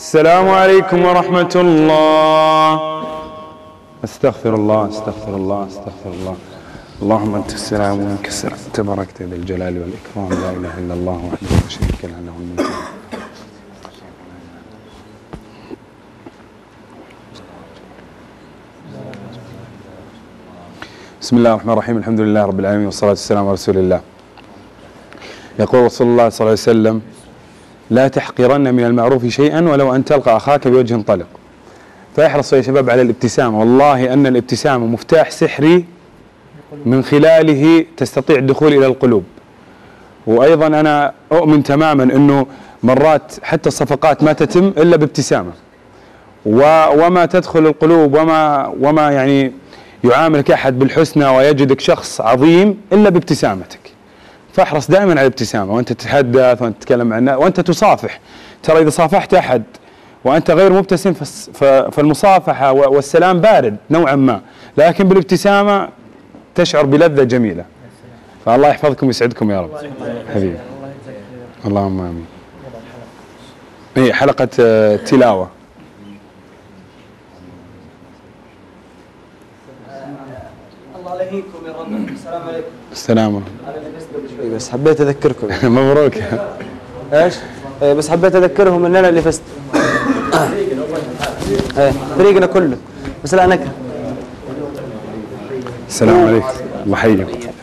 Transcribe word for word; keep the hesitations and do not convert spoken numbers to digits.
السلام عليكم ورحمة الله. استغفر الله استغفر الله استغفر الله. اللهم أنت السلام ومنك السلام تباركت ذا الجلال والإكرام لا إله إلا الله وحده لا شريك له له الملك. بسم الله الرحمن الرحيم. الحمد لله رب العالمين والصلاة والسلام على رسول الله. يقول رسول الله صلى الله عليه وسلم: لا تحقرن من المعروف شيئا ولو أن تلقى أخاك بوجه طلق. فاحرصوا يا شباب على الابتسامة، والله أن الابتسامة مفتاح سحري من خلاله تستطيع الدخول إلى القلوب. وأيضا أنا أؤمن تماما أنه مرات حتى الصفقات ما تتم إلا بابتسامة، وما تدخل القلوب وما وما يعني يعاملك أحد بالحسنى ويجدك شخص عظيم إلا بابتسامتك. فاحرص دائما على الابتسامة وأنت تتحدث وأنت تتكلم مع الناس وأنت تصافح. ترى إذا صافحت أحد وأنت غير مبتسم فالمصافحة والسلام بارد نوعا ما، لكن بالابتسامة تشعر بلذة جميلة. فالله يحفظكم ويسعدكم يا رب حبيبي. اللهم آمين. هي حلقة تلاوة. الله يلهيكم يا رب. السلام عليكم. السلام. بس حبيت اذكركم. مبروك. ايش؟ بس حبيت اذكرهم ان انا اللي فزت. ايه فريقنا كله، بس لا نكره. السلام عليكم. الله يحييك.